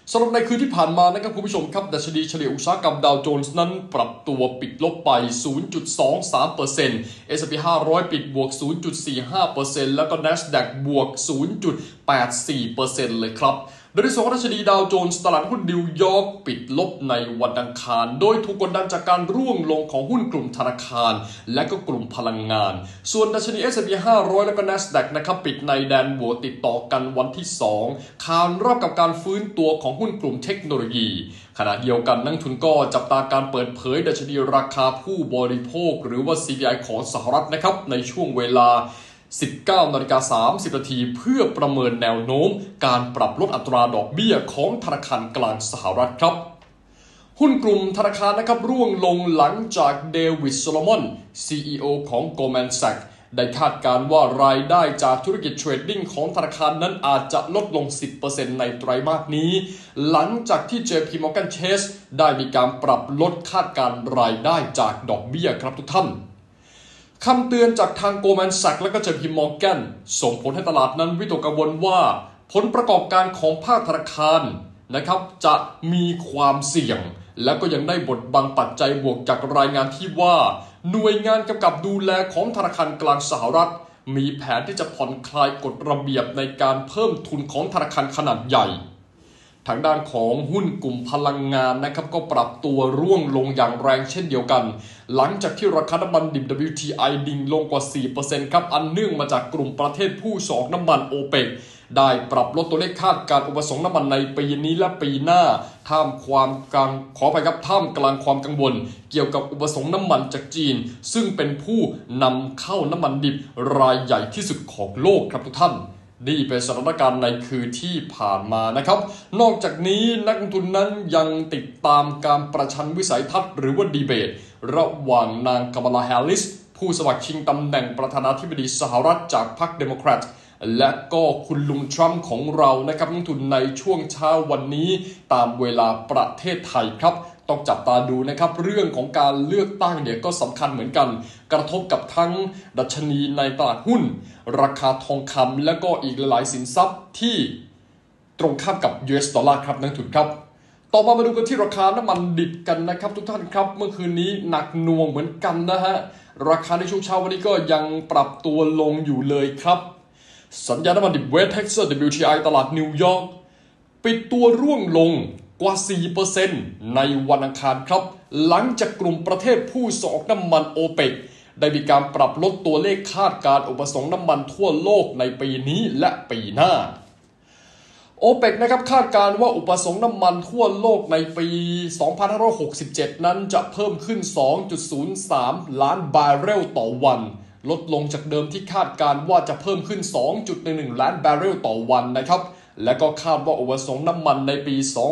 สำหรับในคืนที่ผ่านมานะครับคุณผู้ชมครับดัชนีเฉลี่ยอุตสาหกรรมดาวโจนส์นั้นปรับตัวปิดลบไป 0.23% S&P 500 ปิดบวก 0.45% แล้วก็ NASDAQ บวก 0.84% เลยครับโดยในส่วนของดัชนีดาวโจนส์ตลาดหุ้นนิวยอร์กปิดลบในวันอังคารโดยถูกกดดันจากการร่วงลงของหุ้นกลุ่มธนาคารและก็กลุ่มพลังงานส่วนดัชนี S&P 500 และก็ NASDAQ นะครับปิดในแดนบวกติดต่อกันวันที่2ขานรับกับการฟื้นตัวของหุ้นกลุ่มเทคโนโลยีขณะเดียวกันนักทุนก็จับตาการเปิดเผยดัชนีราคาผู้บริโภคหรือว่า CPI ของสหรัฐนะครับในช่วงเวลา19:30 น.เพื่อประเมินแนวโน้มการปรับลดอัตราดอกเบี้ยของธนาคารกลางสหรัฐครับหุ้นกลุ่มธนาคารนะครับร่วงลงหลังจากเดวิดโซโลมอน CEO ของ Goldman Sachs ได้คาดการณ์ว่ารายได้จากธุรกิจเทรดดิ้งของธนาคารนั้นอาจจะลดลง 10% ในไตรมาสนี้หลังจากที่ JP Morgan Chase ได้มีการปรับลดคาดการณ์รายได้จากดอกเบี้ยครับทุกท่านคำเตือนจากทาง Goldman Sachs และก็ JP Morgan ส่งผลให้ตลาดนั้นวิตกกังวลว่าผลประกอบการของภาคธนาคารนะครับจะมีความเสี่ยงและก็ยังได้บทบังปัจจัยบวกจากรายงานที่ว่าหน่วยงานกำกับดูแลของธนาคารกลางสหรัฐมีแผนที่จะผ่อนคลายกฎระเบียบในการเพิ่มทุนของธนาคารขนาดใหญ่ทางด้านของหุ้นกลุ่มพลังงานนะครับก็ปรับตัวร่วงลงอย่างแรงเช่นเดียวกันหลังจากที่ราคาน้ำมันดิบ WTI ดิ่งลงกว่า 4% ครับอันเนื่องมาจากกลุ่มประเทศผู้ส่งออกน้ำมัน OPEC ได้ปรับลดตัวเลขคาดการอุปสงค์น้ำมันในปีนี้และปีหน้าท่ามกลางความกังวลเกี่ยวกับอุปสงค์น้ำมันจากจีนซึ่งเป็นผู้นำเข้าน้ำมันดิบรายใหญ่ที่สุดของโลกครับทุกท่านนี่เป็นสถานการณ์ในคืนที่ผ่านมานะครับนอกจากนี้นักลงทุนนั้นยังติดตามการประชันวิสัยทัศน์หรือว่าดีเบตระหว่างนางคามาลาแฮร์ริสผู้สมัครชิงตำแหน่งประธานาธิบดีสหรัฐจากพรรคเดโมแครตและก็คุณลุงทรัมป์ของเรานะครับนักลงทุนในช่วงเช้าวันนี้ตามเวลาประเทศไทยครับต้องจับตาดูนะครับเรื่องของการเลือกตั้งเนี่ยก็สำคัญเหมือนกันกระทบกับทั้งดัชนีในตลาดหุ้นราคาทองคำและก็อีกหลายสินทรัพย์ที่ตรงข้ามกับ US ดอลลาร์ครับนักทุนครับต่อมาดูกันที่ราคาน้ำมันดิบกันนะครับทุกท่านครับเมื่อคืนนี้หนักหน่วงเหมือนกันนะฮะราคาในช่วงเช้าวันนี้ก็ยังปรับตัวลงอยู่เลยครับสัญญาณน้ำมันดิบเวสต์เท็กซัส WTI ตลาดนิวยอร์กปิดตัวร่วงลงกว่า 4% ในวันอังคารครับหลังจากกลุ่มประเทศผู้ส่งออกน้ำมัน OPEC ได้มีการปรับลดตัวเลขคาดการอุปสงค์น้ำมันทั่วโลกในปีนี้และปีหน้า OPEC นะครับคาดการว่าอุปสงค์น้ำมันทั่วโลกในปี 2567 นั้นจะเพิ่มขึ้น 2.03 ล้านบาร์เรลต่อวันลดลงจากเดิมที่คาดการว่าจะเพิ่มขึ้น 2.11 ล้านบาร์เรลต่อวันนะครับและก็คาดว่าอุปสงค์น้ำมันในปี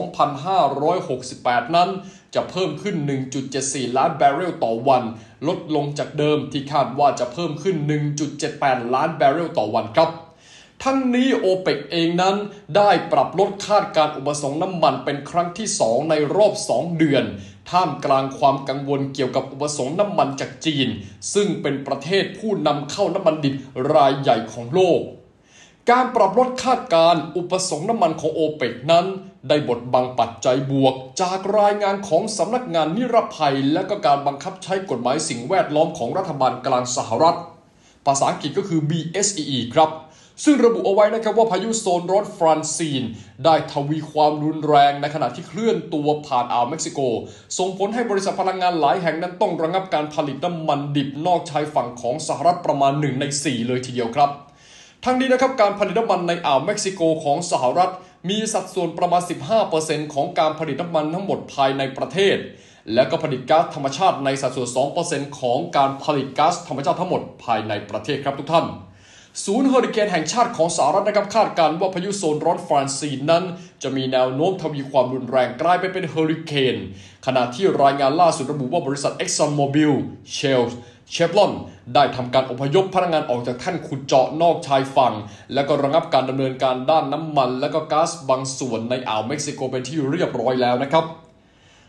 2568 นั้นจะเพิ่มขึ้น 1.74 ล้านบาร์เรลต่อวันลดลงจากเดิมที่คาดว่าจะเพิ่มขึ้น 1.78 ล้านบาร์เรลต่อวันครับทั้งนี้ OPEC เองนั้นได้ปรับลดคาดการอุปสงค์น้ำมันเป็นครั้งที่2ในรอบ 2 เดือนท่ามกลางความกังวลเกี่ยวกับอุปสงค์น้ำมันจากจีนซึ่งเป็นประเทศผู้นำเข้าน้ำมันดิบรายใหญ่ของโลกการปรับลดคาดการอุปสงค์น้ำมันของ OPEC นั้นได้บทบังปัจจัยบวกจากรายงานของสำนักงานนิรภัยและก็การบังคับใช้กฎหมายสิ่งแวดล้อมของรัฐบาลกลางสหรัฐภาษาอังกฤษก็คือ BSEE ครับซึ่งระบุเอาไว้นะครับว่าพายุโซนร้อนฟรานซีนได้ทวีความรุนแรงในขณะที่เคลื่อนตัวผ่านอ่าวเม็กซิโกส่งผลให้บริษัทพลังงานหลายแห่งนั้นต้องระงับการผลิตน้ำมันดิบนอกชายฝั่งของสหรัฐประมาณ1 ใน 4เลยทีเดียวครับทั้งนี้นะครับการผลิตน้ำมันในอ่าวเม็กซิโกของสหรัฐมีสัดส่วนประมาณ 15% ของการผลิตน้ำมันทั้งหมดภายในประเทศและก็ผลิตก๊าซธรรมชาติในสัดส่วน 2% ของการผลิตก๊าซธรรมชาติทั้งหมดภายในประเทศครับทุกท่านศูนย์เฮอริเคนแห่งชาติของสหรัฐนะครับคาดการณ์ว่าพายุโซนร้อนฟรานซีนนั้นจะมีแนวโน้มทวีความรุนแรงกลายไปเป็นเฮอริเคนขณะที่รายงานล่าสุดระบุว่าบริษัท ExxonMobil Shell Chevron ได้ทำการอพยพพนักงานออกจากแท่นขุดเจาะนอกชายฝั่งและก็ระงับการดำเนินการด้านน้ำมันและก็ก๊าซบางส่วนในอ่าวเม็กซิโกเป็นที่เรียบร้อยแล้วนะครับ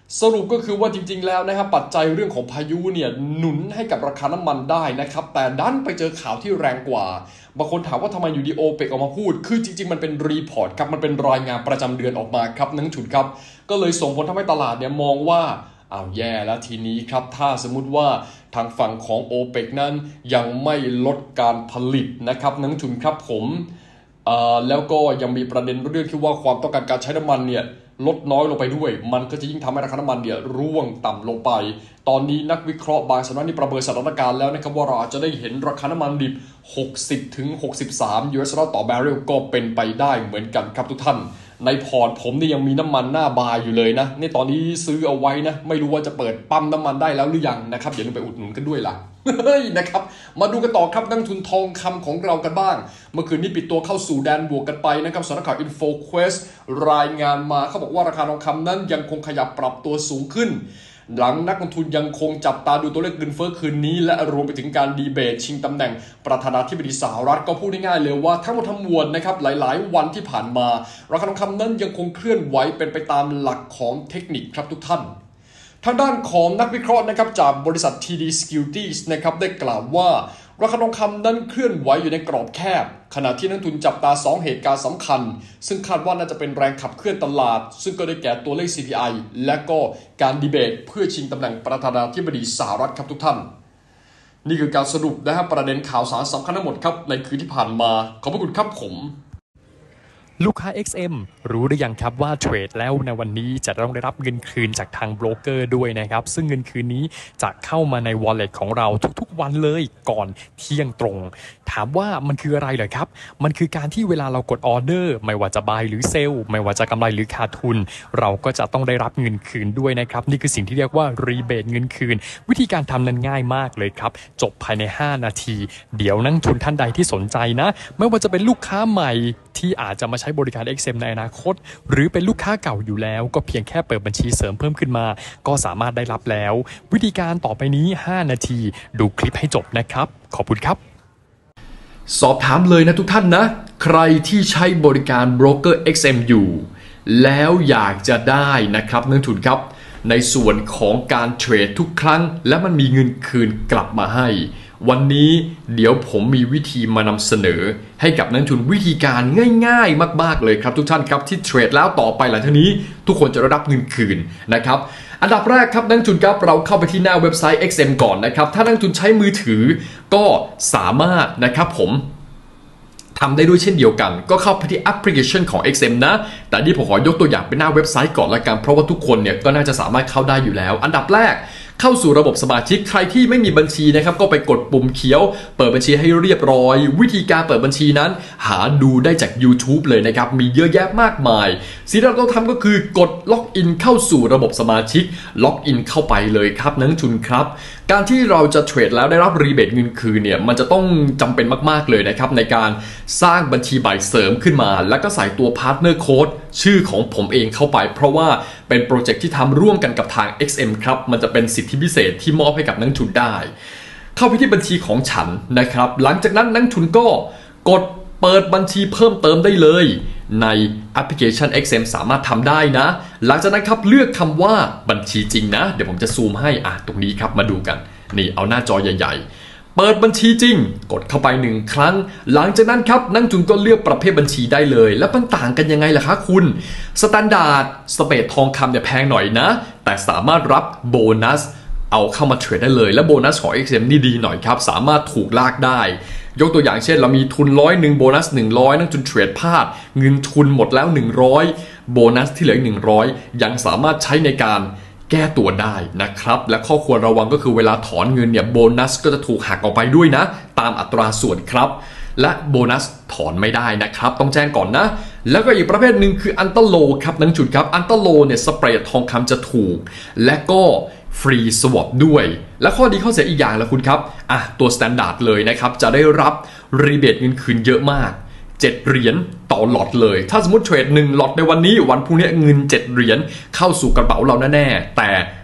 สรุปก็คือว่าจริงๆแล้วนะครับปัจจัยเรื่องของพายุเนี่ยหนุนให้กับราคาน้ำมันได้นะครับแต่ดันไปเจอข่าวที่แรงกว่าบางคนถามว่าทำไมอยู่ดีโอเปกออกมาพูดคือจริงๆมันเป็นรีพอร์ตครับมันเป็นรายงานประจำเดือนออกมาครับนักทุนครับก็เลยส่งผลทำให้ตลาดเนี่ยมองว่าแย่แล้วทีนี้ครับถ้าสมมุติว่าทางฝั่งของโอเปกนั้นยังไม่ลดการผลิตนะครับนักทุนครับผมแล้วก็ยังมีประเด็นเรื่องที่ว่าความต้องการการใช้น้ำมันเนี่ยลดน้อยลงไปด้วยมันก็จะยิ่งทำให้ราคาน้ำมันเนี่ยร่วงต่ำลงไปตอนนี้นักวิเคราะห์บางสำนักนี่ประเมินสถานการณ์แล้วนะครับว่าเราอาจจะได้เห็นราคาน้ำมันดิบ60 ถึง 63 US ดอลลาร์ต่อบาร์เรลก็เป็นไปได้เหมือนกันครับทุกท่านในพอร์ตผมนี่ยังมีน้ำมันหน้าบาร์อยู่เลยนะนี่ตอนนี้ซื้อเอาไว้นะไม่รู้ว่าจะเปิดปั๊มน้ำมันได้แล้วหรือยังนะครับอย่าลืมไปอุดหนุนกันด้วยล่ะเฮ้ยนะครับมาดูกันต่อครับนักทุนทองคำของเรากันบ้างเมื่อคืนนี้ปิดตัวเข้าสู่แดนบวกกันไปนะครับสำนักข่าว InfoQuest รายงานมาเขาบอกว่าราคาทองคำนั้นยังคงขยับปรับตัวสูงขึ้นหลังนักลงทุนยังคงจับตาดูตัวเลขเงินเฟ้อคืนนี้และรวมไปถึงการดีเบตชิงตำแหน่งประธานาธิบดีสหรัฐก็พูดง่ายๆเลยว่าทั้งหมดทั้งมวลนะครับหลายๆวันที่ผ่านมาราคาทองคำนั้นยังคงเคลื่อนไหวเป็นไปตามหลักของเทคนิคครับทุกท่านทางด้านของนักวิเคราะห์นะครับจากบริษัท TD Securities นะครับได้กล่าวว่าราคาทองคำนั้นเคลื่อนไหวอยู่ในกรอบแคบขณะที่นักทุนจับตา2เหตุการณ์สำคัญซึ่งคาดว่าน่าจะเป็นแรงขับเคลื่อนตลาดซึ่งก็ได้แก่ตัวเลข CPI และก็การดีเบตเพื่อชิงตำแหน่งประธานาธิบดีสหรัฐครับทุกท่านนี่คือการสรุปนะครับประเด็นข่าวสารสำคัญทั้งหมดครับในคืนที่ผ่านมาขอบพระคุณครับผมลูกค้า XM รู้หรือยังครับว่าเทรดแล้วในวันนี้จะต้องได้รับเงินคืนจากทางโบรกเกอร์ด้วยนะครับซึ่งเงินคืนนี้จะเข้ามาใน Wallet ของเราทุกๆวันเลยก่อนเที่ยงตรงถามว่ามันคืออะไรเหรอครับมันคือการที่เวลาเรากดออเดอร์ไม่ว่าจะ buy หรือ sell ไม่ว่าจะกำไรหรือขาดทุนเราก็จะต้องได้รับเงินคืนด้วยนะครับนี่คือสิ่งที่เรียกว่า rebate เงินคืนวิธีการทำนั้นง่ายมากเลยครับจบภายใน5นาทีเดี๋ยวนักทุนท่านใดที่สนใจนะไม่ว่าจะเป็นลูกค้าใหม่ที่อาจจะมาใช้บริการ XM ในอนาคตหรือเป็นลูกค้าเก่าอยู่แล้วก็เพียงแค่เปิดบัญชีเสริมเพิ่มขึ้นมาก็สามารถได้รับแล้ววิธีการต่อไปนี้5นาทีดูคลิปให้จบนะครับขอบคุณครับสอบถามเลยนะทุกท่านนะใครที่ใช้บริการโบรกเกอร์ XM อยู่แล้วอยากจะได้นะครับนักทุนครับในส่วนของการเทรดทุกครั้งและมันมีเงินคืนกลับมาให้วันนี้เดี๋ยวผมมีวิธีมานำเสนอให้กับนักทุนวิธีการง่ายๆมากๆเลยครับทุกท่านครับที่เทรดแล้วต่อไปหลังจากนี้ทุกคนจะได้รับเงินคืนนะครับอันดับแรกครับนักทุนครับเราเข้าไปที่หน้าเว็บไซต์ XM ก่อนนะครับถ้านักทุนใช้มือถือก็สามารถนะครับผมทำได้ด้วยเช่นเดียวกันก็เข้าไปที่แอปพลิเคชันของ XM นะแต่นี่ผมขอยกตัวอย่างเป็นหน้าเว็บไซต์ก่อนละกันเพราะว่าทุกคนเนี่ยก็น่าจะสามารถเข้าได้อยู่แล้วอันดับแรกเข้าสู่ระบบสมาชิกใครที่ไม่มีบัญชีนะครับก็ไปกดปุ่มเขียวเปิดบัญชีให้เรียบร้อยวิธีการเปิดบัญชีนั้นหาดูได้จาก YouTube เลยนะครับมีเยอะแยะมากมายสิ่งที่เราต้องทำก็คือกดล็อกอินเข้าสู่ระบบสมาชิกล็อกอินเข้าไปเลยครับนักทุนครับการที่เราจะเทรดแล้วได้รับรีเบทเงินคืนเนี่ยมันจะต้องจำเป็นมากๆเลยนะครับในการสร้างบัญชีใบเสริมขึ้นมาแล้วก็ใส่ตัวพาร์ทเนอร์โค้ดชื่อของผมเองเข้าไปเพราะว่าเป็นโปรเจกต์ที่ทำร่วมกันกับทาง XM ครับมันจะเป็นสิทธิพิเศษที่มอบให้กับนักทุนได้เข้าไปที่บัญชีของฉันนะครับหลังจากนั้นนักทุนก็กดเปิดบัญชีเพิ่มเติมได้เลยในแอปพลิเคชัน XM สามารถทำได้นะหลังจากนั้นครับเลือกคำว่าบัญชีจริงนะเดี๋ยวผมจะซูมให้ตรงนี้ครับมาดูกันนี่เอาหน้าจอใหญ่ๆเปิดบัญชีจริงกดเข้าไป1ครั้งหลังจากนั้นครับนักทุนก็เลือกประเภทบัญชีได้เลยแล้วมันต่างกันยังไงล่ะคะคุณสแตนดาร์ดสเปซทองคำเนี่ยแพงหน่อยนะแต่สามารถรับโบนัสเอาเข้ามาเทรดได้เลยและโบนัสของ XM นี่ดีหน่อยครับสามารถถูกลากได้ยกตัวอย่างเช่นเรามีทุน100โบนัส100นักทุนเทรดพลาดเงินทุนหมดแล้ว100โบนัสที่เหลือ100ยังสามารถใช้ในการแก้ตัวได้นะครับและข้อควรระวังก็คือเวลาถอนเงินเนี่ยโบนัสก็จะถูกหักออกไปด้วยนะตามอัตราส่วนครับและโบนัสถอนไม่ได้นะครับต้องแจ้งก่อนนะแล้วก็อีกประเภทหนึ่งคืออันเตอร์โลครับนักจุดครับอันเตอร์โลเนี่ยสเปรดทองคำจะถูกและก็ฟรีสวอปด้วยและข้อดีข้อเสียอีกอย่างละคุณครับตัวสแตนดาร์ดเลยนะครับจะได้รับรีเบทเงินคืนเยอะมาก7เหรียญต่อหลอตเลยถ้าสมมติเทรด1หลอตในวันนี้วันพรุ่งนี้เงิน7เหรียญเข้าสู่กระเป๋าเราแน่ๆแต่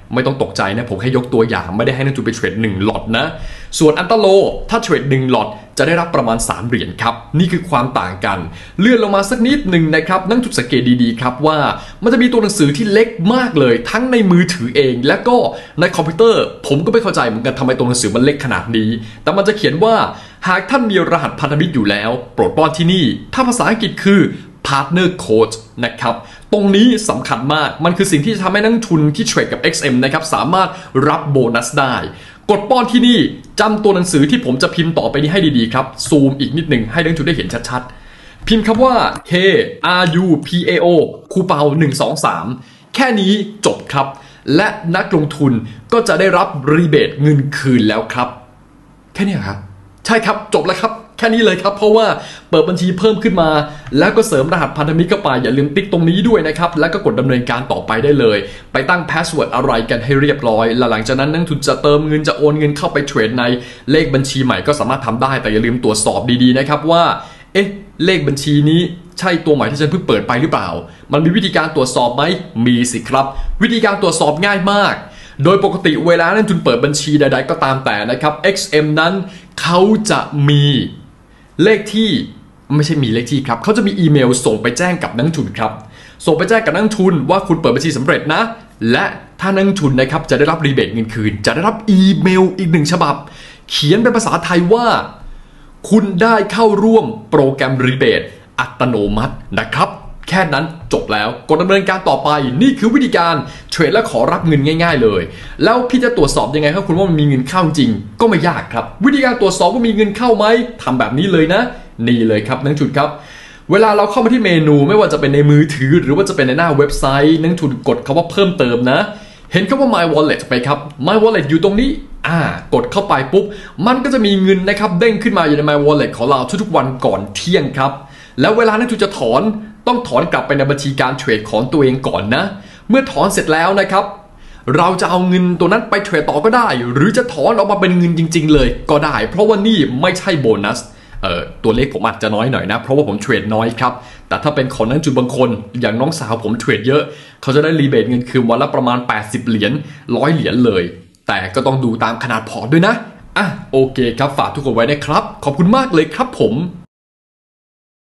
ไม่ต้องตกใจนะผมแค่ยกตัวอย่างไม่ได้ให้นักทุนไปเทรด1ล็อตนะส่วนอันตโลถ้าเทรด1ล็อตจะได้รับประมาณ3เหรียญครับนี่คือความต่างกันเลื่อนลงมาสักนิดหนึ่งนะครับนักทุนสังเกตดีๆครับว่ามันจะมีตัวหนังสือที่เล็กมากเลยทั้งในมือถือเองและก็ในคอมพิวเตอร์ผมก็ไม่เข้าใจเหมือนกันทำไมตัวหนังสือมันเล็กขนาดนี้แต่มันจะเขียนว่าหากท่านมีรหัสพันธมิตรอยู่แล้วโปรดป้อนที่นี่ถ้าภาษาอังกฤษคือ Partner Code นะครับตรงนี้สำคัญมากมันคือสิ่งที่จะทำให้นักทุนที่เทรดกับ XM นะครับสามารถรับโบนัสได้กดป้อนที่นี่จำตัวหนังสือที่ผมจะพิมพ์ต่อไปนี้ให้ดีๆครับซูมอีกนิดหนึ่งให้นักทุนได้เห็นชัดๆพิมพ์คำว่า K R U P A O คูเปา123แค่นี้จบครับและนักลงทุนก็จะได้รับรีเบทเงินคืนแล้วครับแค่นี้ครับใช่ครับจบแล้วครับแค่นี้เลยครับเพราะว่าเปิดบัญชีเพิ่มขึ้นมาแล้วก็เสริมรหัสพันธมิตรเข้าไปอย่าลืมติ๊กตรงนี้ด้วยนะครับแล้วก็กดดำเนินการต่อไปได้เลยไปตั้งพาสเวิร์ดอะไรกันให้เรียบร้อยและหลังจากนั้นนักทุนจะเติมเงินจะโอนเงินเข้าไปเทรดในเลขบัญชีใหม่ก็สามารถทำได้แต่อย่าลืมตรวจสอบดีๆนะครับว่าเลขบัญชีนี้ใช่ตัวใหม่ที่ฉันเพิ่งเปิดไปหรือเปล่ามันมีวิธีการตรวจสอบไหมมีสิครับวิธีการตรวจสอบง่ายมากโดยปกติเวลานักทุนเปิดบัญชีใดๆก็ตามแต่นะครับ XM นั้นเขาจะมีเลขที่ไม่ใช่มีเลขที่ครับเขาจะมีอีเมลส่งไปแจ้งกับนักทุนครับส่งไปแจ้งกับนักทุนว่าคุณเปิดบัญชีสำเร็จนะและถ้านักทุนนะครับจะได้รับรีเบทเงินคืนจะได้รับอีเมลอีก1ฉบับเขียนเป็นภาษาไทยว่าคุณได้เข้าร่วมโปรแกรมรีเบทอัตโนมัตินะครับแค่นั้นจบแล้วกดดำเนินการต่อไปนี่คือวิธีการเทรดและขอรับเงินง่ายๆเลยแล้วพี่จะตรวจสอบยังไงครับคุณว่ามันมีเงินเข้าจริงก็ไม่ยากครับวิธีการตรวจสอบว่ามีเงินเข้าไหมทำแบบนี้เลยนะนี่เลยครับนักทุนครับเวลาเราเข้ามาที่เมนูไม่ว่าจะเป็นในมือถือหรือว่าจะเป็นในหน้าเว็บไซต์นักทุนกดคำว่าเพิ่มเติมนะเห็นคำว่า My Wallet ไปครับ My Wallet อยู่ตรงนี้กดเข้าไปปุ๊บมันก็จะมีเงินนะครับเด้งขึ้นมาอยู่ใน My Wallet ของเราทุกๆวันก่อนเที่ยงครับแล้วเวลานักทุนจะถอนต้องถอนกลับไปในบัญชีการเทรดของตัวเองก่อนนะเมื่อถอนเสร็จแล้วนะครับเราจะเอาเงินตัวนั้นไปเทรดต่อก็ได้หรือจะถอนออกมาเป็นเงินจริงๆเลยก็ได้เพราะว่านี่ไม่ใช่โบนัสตัวเลขผมอาจจะน้อยหน่อยนะเพราะว่าผมเทรดน้อยครับแต่ถ้าเป็นของนักทุนบางคนอย่างน้องสาวผมเทรดเยอะเขาจะได้รีเบทเงินคืนวันละประมาณ80เหรียญ100เหรียญเลยแต่ก็ต้องดูตามขนาดพอร์ตด้วยนะโอเคครับฝากทุกคนไว้นะครับขอบคุณมากเลยครับผม